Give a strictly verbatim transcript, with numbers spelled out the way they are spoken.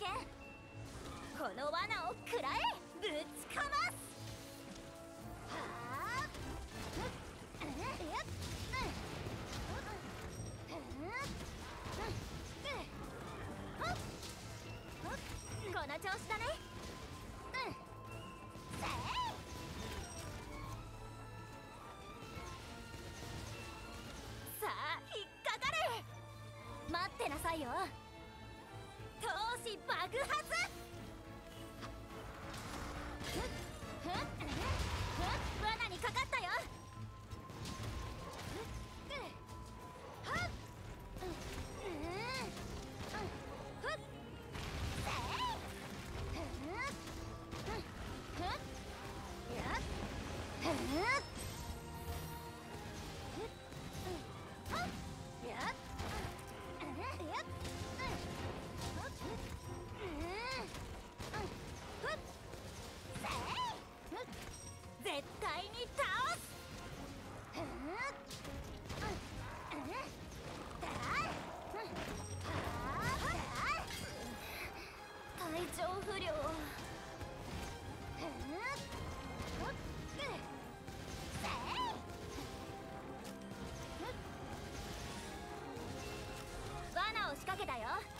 けん。この罠を食らえ。ぶちかます。はあ、うん、うん、やっ、うん、うん、うん、この調子だね。うん、せい。さあ引っかかれ。待ってなさいよ。闘志爆発。ふんふんふん、罠にかかったよ。はっ、うんうん、ふっ、せい。ふんふんふん、やっ、ふんやっ、うん、やっ、うん、ふっ、せい。絶対に倒す。ふん、うん、うん、だら、うん、はあ、体調不良。ふん、ほっ、せい。罠を仕掛けたよ。